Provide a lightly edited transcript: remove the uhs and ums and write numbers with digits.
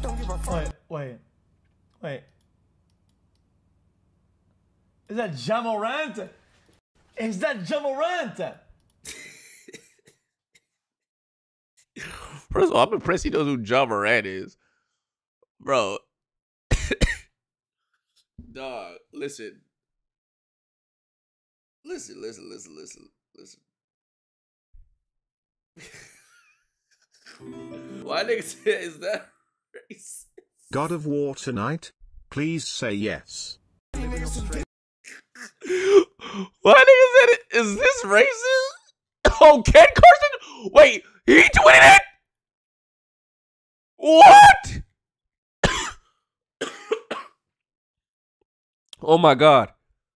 Wait. Is that Ja Morant? Is that Ja Morant? First of all, I'm impressed he knows who Ja Morant is. Bro. Dog, listen. Listen. Why nigga say, is that racist? God of War tonight? Please say yes. Why nigga said it? Is this racist? Oh, Ken Carson? Wait, he tweeted it? What? Oh my God.